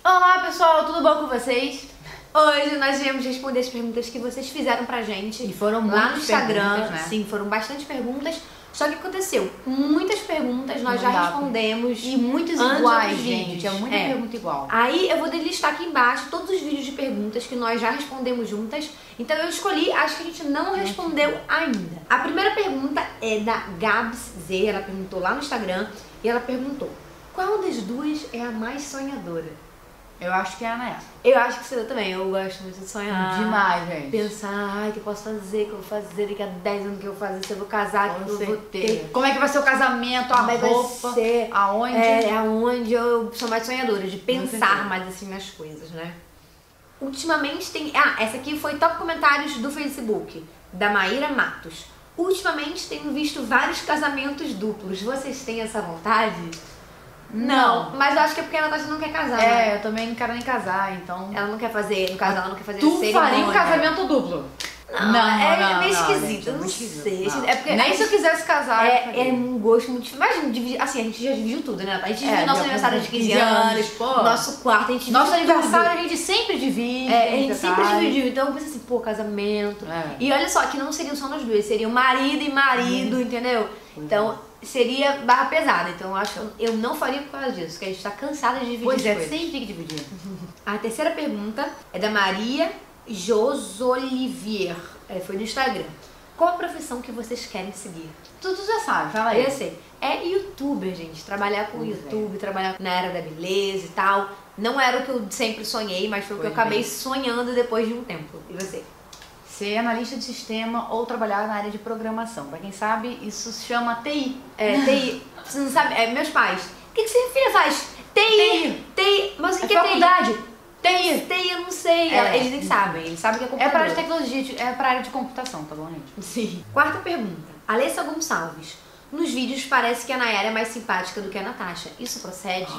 Olá pessoal, tudo bom com vocês? Hoje nós viemos responder as perguntas que vocês fizeram pra gente. E foram lá no Instagram, né? Sim, foram bastante perguntas. Só que aconteceu, muitas perguntas nós já respondemos. E muitas iguais, gente. É muita pergunta igual. Aí eu vou listar aqui embaixo todos os vídeos de perguntas que nós já respondemos juntas. Então eu escolhi, acho que a gente não respondeu ainda. A primeira pergunta é da Gabs Z, ela perguntou lá no Instagram. E ela perguntou, qual das duas é a mais sonhadora? Eu acho que é a Nayara. Eu acho que você também, eu gosto muito de sonhar. Demais, gente. Pensar, ai, o que eu posso fazer, o que eu vou fazer daqui a 10 anos, que eu vou fazer, se eu vou casar, Com que eu vou ter. Como é que vai ser o casamento, a Como é que roupa, vai ser, aonde? Aonde eu sou mais sonhadora, de pensar mais assim nas coisas, né? Ultimamente tem... essa aqui foi top comentários do Facebook, da Maíra Matos. Ultimamente tenho visto vários casamentos duplos. Vocês têm essa vontade? Não, mas eu acho que é porque a Natasha não quer casar, né? Eu também não quero nem casar, então... Ela não quer fazer, no caso, ela não quer fazer Tu faria um casamento duplo? Não, é meio esquisito, eu não sei. É porque nem se eu quisesse casar. É um gosto muito... Imagina, dividir, assim, a gente já dividiu tudo, né? A gente dividiu nosso aniversário de 15 anos, nosso quarto, a gente nosso dividiu aniversário tudo. A gente sempre divide. A gente sempre dividiu, então eu pensei assim, pô, casamento. E olha só, que não seriam só nós dois, seriam marido e marido, entendeu? Então... seria barra pesada, então eu acho que eu não faria por causa disso, porque a gente tá cansada de dividir coisas. Sempre tem que dividir. A terceira pergunta é da Maria Josolivier, foi no Instagram. Qual a profissão que vocês querem seguir? Tu já sabe, fala aí. Eu sei. É youtuber, gente, trabalhar com YouTube, trabalhar na área da beleza e tal. Não era o que eu sempre sonhei, mas foi o que eu acabei sonhando depois de um tempo. E você? Ser analista de sistema ou trabalhar na área de programação. Pra quem sabe, isso se chama TI. TI. Você não sabe? Meus pais. O que você filha faz? TI. Mas o que é faculdade? TI. TI, eu não sei. Eles nem sabem. Eles sabem que é computador. É pra área de tecnologia, é pra área de computação, tá bom, gente? Sim. Quarta pergunta. Alessa Gonçalves. Nos vídeos parece que a Nayara é mais simpática do que a Natasha. Isso procede?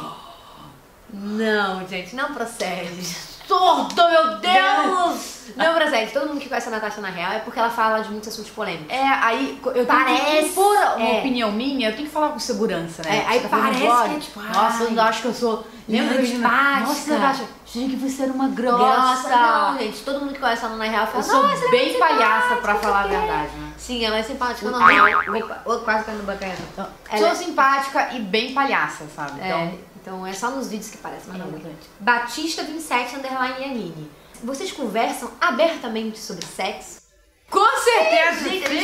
Não, gente, não procede. Sordo, meu Deus! Não procede. Todo mundo que conhece a Natasha na real é porque ela fala de muitos assuntos polêmicos. Aí eu tenho que por uma opinião minha, eu tenho que falar com segurança, né? Aí parece que é tipo... Nossa, eu acho que eu sou... Lembra de Nossa, Natasha, achei que você era uma grossa. Não, gente, todo mundo que conhece ela na real fala... Eu sou bem palhaça pra falar a verdade, né? Sim, ela é simpática normal. Quase caindo no bancanha. Sou simpática e bem palhaça, sabe? Então é só nos vídeos que parece, mas não muito. Batista 27 _ Yanine. Vocês conversam abertamente sobre sexo? Com certeza!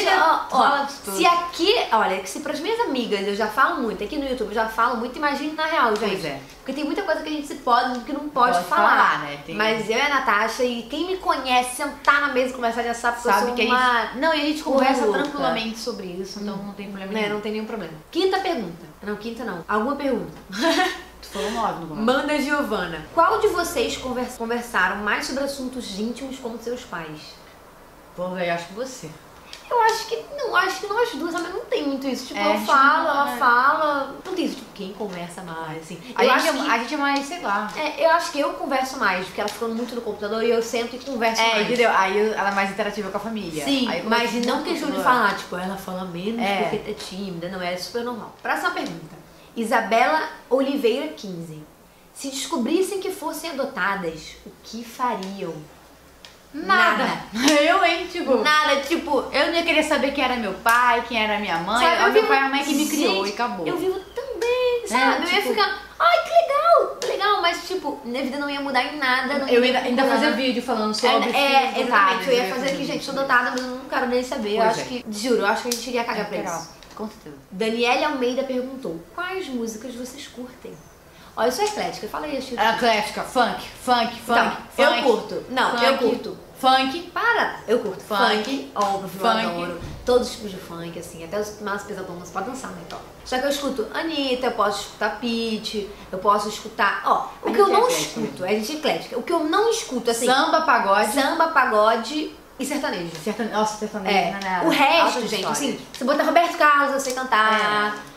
Se aqui, olha, se pras minhas amigas eu já falo muito, aqui no YouTube eu já falo muito, imagine na real, gente. Porque tem muita coisa que a gente pode, que não pode falar, né? Mas eu e a Natasha, e quem me conhece, sentar na mesa e conversar, já sabe que eu sou uma... Não, e a gente conversa tranquilamente sobre isso, então não tem problema nenhum. Não tem nenhum problema. Quinta pergunta. Não, quinta não. Alguma pergunta. Tu falou 9 no Manda Giovana. Qual de vocês conversaram mais sobre assuntos íntimos com seus pais? Pô, velho, acho que você. Eu acho que nós duas, mas não tem muito isso. Tipo, eu falo, ela fala. Não tem isso, tipo, quem conversa mais, assim. A gente é mais, sei lá. Eu acho que eu converso mais, porque ela fica muito no computador e eu sento e converso mais. Entendeu? Aí ela é mais interativa com a família. Sim, aí, mas não questão de falar, tipo, ela fala menos porque é tímida, não é super normal. Próxima pergunta. Isabela Oliveira 15. Se descobrissem que fossem adotadas, o que fariam? Nada. Eu, hein, tipo... Nada, tipo... Eu não ia querer saber quem era meu pai, quem era minha mãe. Sabe, meu pai e a mãe que me criou e acabou. Eu vivo também, sabe? Eu ia ficar... Ai, que legal, mas tipo, minha vida não ia mudar em nada. Eu ainda fazer vídeo falando sobre exatamente, eu ia fazer aqui, gente, sou adotada, mas eu não quero nem saber. Eu acho que, juro, eu acho que a gente iria cagar pra isso. Com certeza. Daniele Almeida perguntou, quais músicas vocês curtem? Olha, eu sou eclética, fala aí, Chico. Eclética, funk. Eu curto. Não, eu curto. Funk. Para! Eu curto funk, óbvio, eu funk. adoro. Todos os tipos de funk, assim, até os mais pesadonas pra dançar, né, então. Só que eu escuto Anitta, eu posso escutar Pitty, eu posso escutar... o que eu não escuto, a gente é eclética. O que eu não escuto, assim... Samba, pagode e sertanejo. Nossa, sertanejo, né? O resto, gente, assim, você botar Roberto Carlos, eu sei cantar.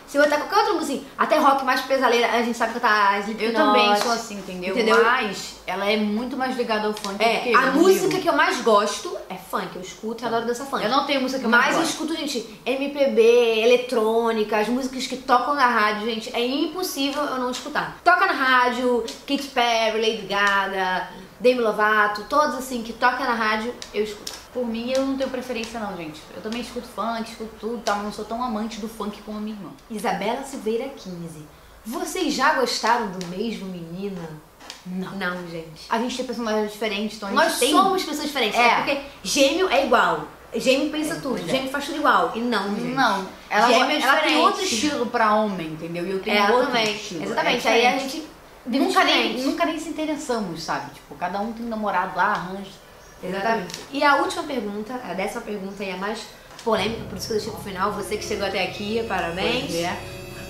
Se eu botar qualquer outra música, assim, até rock mais pesaleira, a gente sabe cantar Slipknot. Eu também sou assim, entendeu? Mas ela é muito mais ligada ao funk do que eu. A música que eu mais gosto é funk. Eu escuto e adoro dançar funk. Eu não tenho música que eu mais gosto. Mas eu escuto, gente, MPB, eletrônica, as músicas que tocam na rádio, gente, é impossível eu não escutar. Toca na rádio, Katy Perry, Lady Gaga, Demi Lovato, todos assim que toca na rádio, eu escuto. Por mim, eu não tenho preferência não, gente. Eu também escuto funk, escuto tudo, tá? Mas não sou tão amante do funk como a minha irmã. Isabela Silveira 15. Vocês já gostaram do mesmo menino? Não. Não, gente. A gente tem personagens diferentes, então Nós somos pessoas diferentes. É. Porque gêmeo é igual. Gêmeo pensa tudo. Gêmeo faz tudo igual. E não, gente. Não. Ela tem outro estilo pra homem, entendeu? E eu tenho outro também. estilo. Exatamente. Aí a gente nunca nem se interessamos, sabe? Tipo, cada um tem um namorado lá, arranja. Exatamente. E a última pergunta, a 10ª pergunta e a mais polêmica, por isso que eu deixei pro final. Você que chegou até aqui, parabéns. Pois é.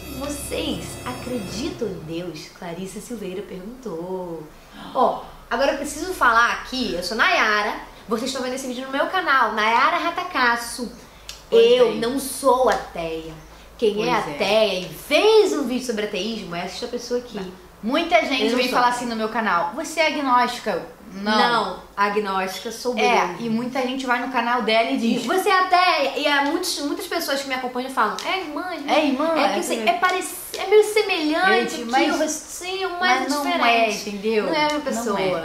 Vocês acreditam em Deus? Clarice Silveira perguntou. Ó, agora eu preciso falar aqui, eu sou Nayara, vocês estão vendo esse vídeo no meu canal, Nayara Ratacasso. Eu não sou ateia. Quem é ateia e fez um vídeo sobre ateísmo é essa pessoa aqui. Muita gente vem falar assim no meu canal, você é agnóstica? Não, agnóstica sou eu. E muita gente vai no canal dela e diz, você é ateia. E há muitas pessoas que me acompanham falam, irmã. É que assim, é meio semelhante, mas o rostinho, mas diferente. Não é, entendeu? Não é a minha pessoa. Não é.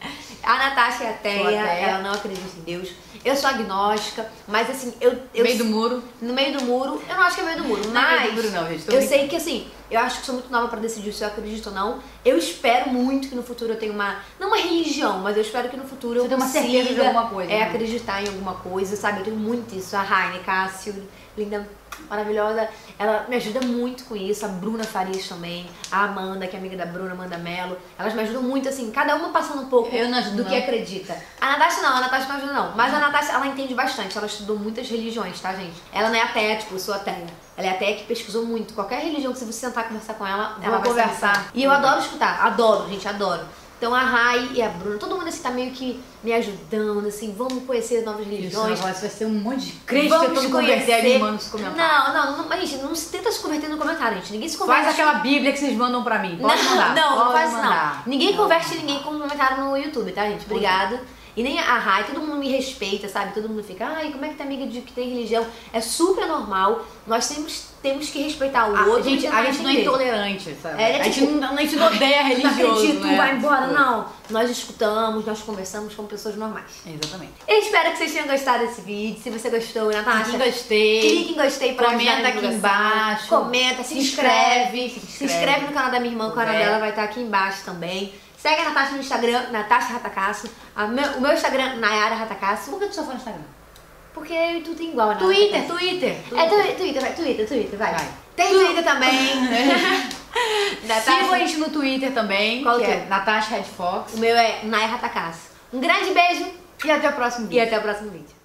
A Natasha é ateia, ela não acredita em Deus. Eu sou agnóstica, mas assim, no meio do muro. No meio do muro, eu não acho que é meio do muro, mas não é meio do muro não, gente. Eu sei que assim, eu acho que sou muito nova pra decidir se eu acredito ou não. Eu espero muito que no futuro eu tenha não uma religião, mas eu espero que no futuro eu tenha uma certeza de alguma coisa. Acreditar em alguma coisa, sabe? Eu tenho muito isso. A Raine Cássio, linda, maravilhosa, ela me ajuda muito com isso. A Bruna Farias também, a Amanda, que é amiga da Bruna, Amanda Mello. Elas me ajudam muito, assim, cada uma passando um pouco do que acredita. A Natasha não ajuda não. Mas a Natasha, ela entende bastante, ela estudou muitas religiões, tá, gente? Ela não é ateia, tipo, eu sou ateia. Ela é ateia que pesquisou muito. Qualquer religião que se você sentar e conversar com ela, ela vai conversar. E eu adoro escutar, adoro, gente, adoro. Então a Rai e a Bruna, todo mundo assim tá meio que me ajudando, assim, vamos conhecer novas religiões. Isso, vai ser um monte de crente tentando converter a irmã nos comentários. Não, mas gente, não se tenta se converter no comentário, gente. Ninguém se converte. Faz aquela Bíblia que vocês mandam pra mim. Pode mandar. Não faz isso não. Ninguém converte ninguém com um comentário no YouTube, tá, gente? Obrigada. E nem a Rai, todo mundo me respeita, sabe? Todo mundo fica, como é que tá amiga de que tem religião? É super normal. Nós sempre temos que respeitar o outro. A gente não é intolerante, sabe? A gente não odeia religioso, não acredito, né? Vai embora, não. Nós escutamos, nós conversamos como pessoas normais. Exatamente. Eu espero que vocês tenham gostado desse vídeo. Se você gostou, Natasha, clique em gostei pra comenta aqui embaixo. Comenta, se inscreve. Se inscreve no canal da minha irmã, o canal dela vai estar aqui embaixo também. Segue a Natasha no Instagram, Natasha Ratacasso. O meu Instagram, Nayara Ratacasso. Por que tu só fala no Instagram? Porque eu e tu tem igual, né? Twitter. Twitter, vai. Tem Twitter também. Sigam a gente no Twitter também, qual que é Natasha Red Fox. O meu é Nayara Ratacasso. Um grande beijo e até o próximo vídeo. vídeo.